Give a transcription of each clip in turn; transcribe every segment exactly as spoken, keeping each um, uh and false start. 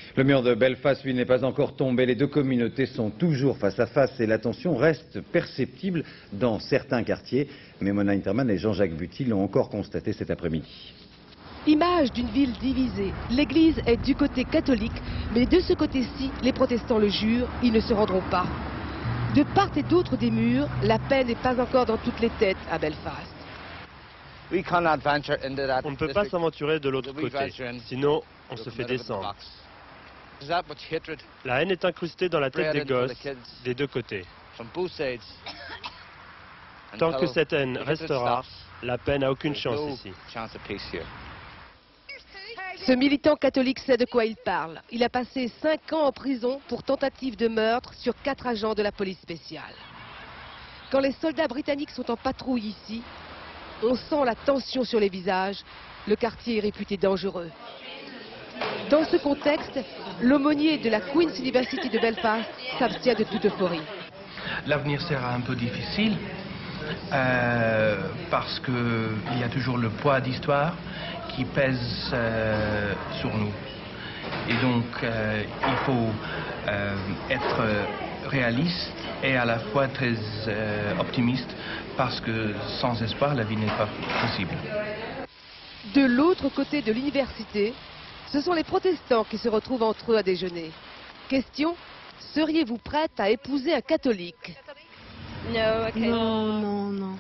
Le mur de Belfast, lui, n'est pas encore tombé. Les deux communautés sont toujours face à face et la tension reste perceptible dans certains quartiers. Mais Mona Interman et Jean-Jacques Buty l'ont encore constaté cet après-midi. Image d'une ville divisée. L'église est du côté catholique, mais de ce côté-ci, les protestants le jurent, ils ne se rendront pas. De part et d'autre des murs, la paix n'est pas encore dans toutes les têtes à Belfast. On ne peut pas s'aventurer de l'autre côté, sinon on se fait descendre. La haine est incrustée dans la tête des gosses des deux côtés. Tant que cette haine restera, la paix n'a aucune chance ici. Ce militant catholique sait de quoi il parle. Il a passé cinq ans en prison pour tentative de meurtre sur quatre agents de la police spéciale. Quand les soldats britanniques sont en patrouille ici, on sent la tension sur les visages. Le quartier est réputé dangereux. Dans ce contexte, l'aumônier de la Queen's University de Belfast s'abstient de toute euphorie. L'avenir sera un peu difficile euh, parce qu'il y a toujours le poids d'histoire qui pèse euh, sur nous. Et donc, euh, il faut euh, être réaliste et à la fois très euh, optimiste parce que sans espoir, la vie n'est pas possible. De l'autre côté de l'université, ce sont les protestants qui se retrouvent entre eux à déjeuner. Question, seriez-vous prête à épouser un catholique? Non, non, non.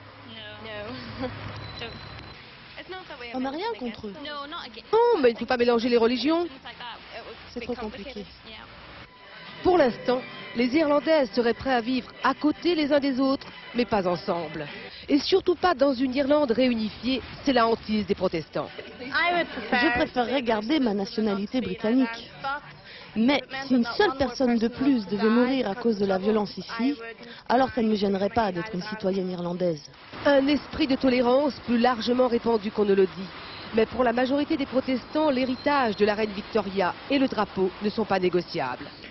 On n'a rien contre eux. Non, mais il ne faut pas mélanger les religions. C'est trop compliqué. Pour l'instant, les Irlandaises seraient prêts à vivre à côté les uns des autres, mais pas ensemble. Et surtout pas dans une Irlande réunifiée, c'est la hantise des protestants. Je préférerais garder ma nationalité britannique. Mais si une seule personne de plus devait mourir à cause de la violence ici, alors ça ne me gênerait pas d'être une citoyenne irlandaise. Un esprit de tolérance plus largement répandu qu'on ne le dit. Mais pour la majorité des protestants, l'héritage de la reine Victoria et le drapeau ne sont pas négociables.